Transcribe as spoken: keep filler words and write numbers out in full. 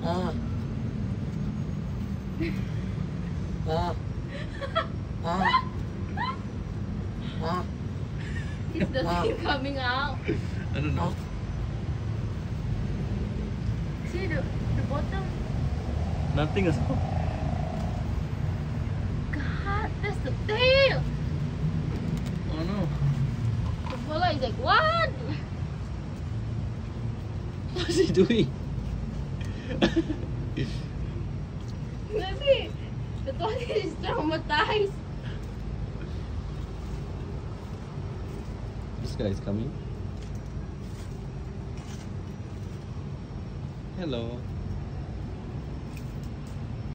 Ah. Ah. Ah. Ah. Is the Ah. thing coming out? I don't know. See the, the bottom? Nothing as well. God, that's the tail! Oh no. The fella is like, what? What's he doing? Maybe the dog is traumatized. This guy is coming. Hello.